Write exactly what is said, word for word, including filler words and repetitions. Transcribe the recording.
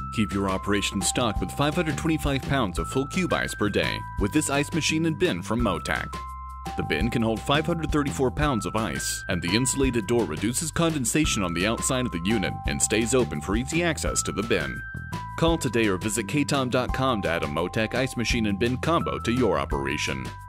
Keep your operation stocked with five hundred twenty-five pounds of full cube ice per day with this ice machine and bin from MoTak. The bin can hold five hundred thirty-four pounds of ice, and the insulated door reduces condensation on the outside of the unit and stays open for easy access to the bin. Call today or visit K Tom dot com to add a MoTak ice machine and bin combo to your operation.